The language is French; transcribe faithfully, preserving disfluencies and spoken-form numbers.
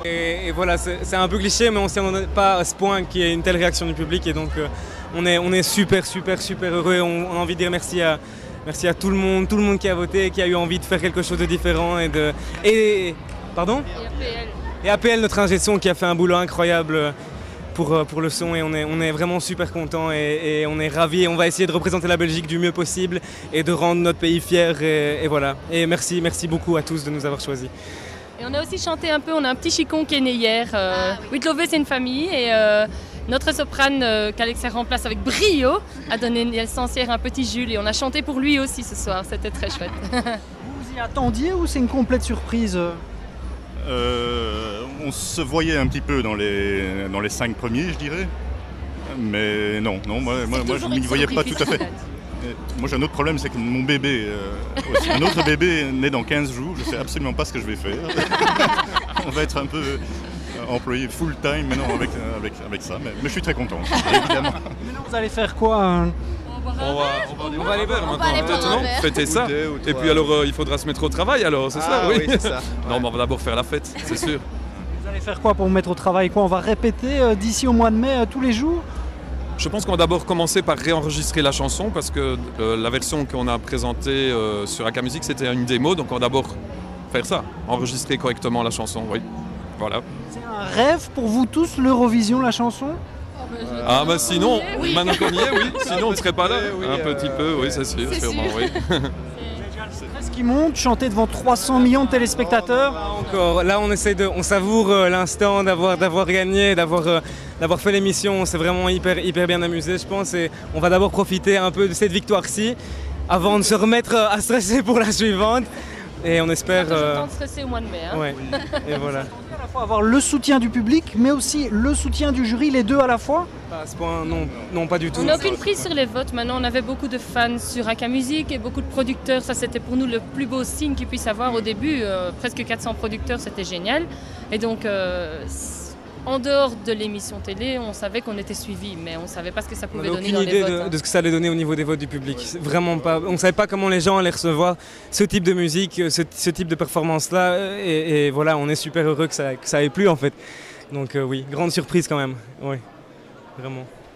Et, et voilà, c'est un peu cliché, mais on ne s'y attendait pas à ce point qu'il y ait une telle réaction du public. Et donc, euh, on, est, on est super, super, super heureux. On, on a envie de dire merci à, merci à tout le monde, tout le monde qui a voté, qui a eu envie de faire quelque chose de différent. Et, de, et, pardon Et A P L. Et A P L, notre ingé son, qui a fait un boulot incroyable pour, pour le son. Et on est, on est vraiment super contents et, et on est ravis. On va essayer de représenter la Belgique du mieux possible et de rendre notre pays fier. Et, et voilà. Et merci, merci beaucoup à tous de nous avoir choisis. Et on a aussi chanté un peu, on a un petit chicon qui est né hier. Euh, ah, oui. Witlové, c'est une famille et euh, notre soprane euh, qu'Alexia remplace avec brio a donné naissance hier à un petit Jules et on a chanté pour lui aussi ce soir, c'était très chouette. Vous y attendiez ou c'est une complète surprise? euh, On se voyait un petit peu dans les, dans les cinq premiers, je dirais. Mais non, non moi, moi, moi je ne m'y voyais pas tout à fait. Moi j'ai un autre problème, c'est que mon bébé, euh, aussi, un autre bébé né dans quinze jours, je ne sais absolument pas ce que je vais faire. On va être un peu euh, employé full time maintenant avec, avec, avec ça, mais, mais je suis très content, évidemment. Maintenant vous allez faire quoi hein? On va, on va, on va aller vers on maintenant, peut-être non fêter ça. Ou et puis alors euh, il faudra se mettre au travail alors, c'est ah, ça oui, oui c'est ça. Non mais on va d'abord faire la fête, c'est sûr. Vous allez faire quoi pour vous mettre au travail quoi? On va répéter euh, d'ici au mois de mai euh, tous les jours? Je pense qu'on va d'abord commencer par réenregistrer la chanson parce que euh, la version qu'on a présentée euh, sur A K Music c'était une démo, donc on va d'abord faire ça, enregistrer correctement la chanson, oui. Voilà. C'est un rêve pour vous tous l'Eurovision, la chanson? Ah bah sinon, oui. maintenant qu'on y est, oui, sinon on ne serait pas là. Oui, un euh, petit peu, oui, c'est sûr, sûrement, sûr. oui. Est-ce qui monte, chanter devant trois cents millions de téléspectateurs? Encore, là on essaie de, on savoure euh, l'instant d'avoir d'avoir gagné, d'avoir euh, d'avoir fait l'émission. On s'est vraiment hyper hyper bien amusé, je pense, et on va d'abord profiter un peu de cette victoire-ci avant de se remettre à stresser pour la suivante. Et on espère. On a toujours Euh... le temps de stresser au mois de mai. Hein. Ouais. Et voilà. À la fois avoir le soutien du public, mais aussi le soutien du jury, les deux à la fois? À ce point, non, non, pas du tout. On n'a aucune prise sur les votes. Maintenant, on avait beaucoup de fans sur A K Music et beaucoup de producteurs. Ça, c'était pour nous le plus beau signe qu'ils puissent avoir au début. Euh, presque quatre cents producteurs, c'était génial. Et donc, euh, en dehors de l'émission télé, on savait qu'on était suivis, mais on ne savait pas ce que ça pouvait On donner n'avait dans aucune les idée votes. de, hein. de ce que ça allait donner au niveau des votes du public. Vraiment pas. On ne savait pas comment les gens allaient recevoir ce type de musique, ce, ce type de performance-là. Et, et voilà, on est super heureux que ça, que ça ait plu en fait. Donc euh, oui, grande surprise quand même. Oui, vraiment.